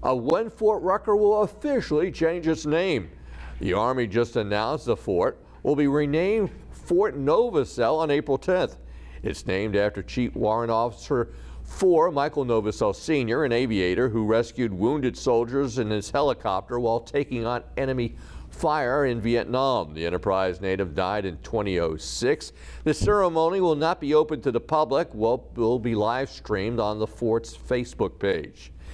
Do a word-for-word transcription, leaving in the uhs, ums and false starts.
uh, when Fort Rucker will officially change its name. The Army just announced the fort will be renamed Fort Novosel on April tenth. It's named after Chief Warrant Officer four Michael Novosel Senior, an aviator who rescued wounded soldiers in his helicopter while taking on enemy fire in Vietnam. The Enterprise native died in two thousand six. The ceremony will not be open to the public, will, will be live streamed on the fort's Facebook page.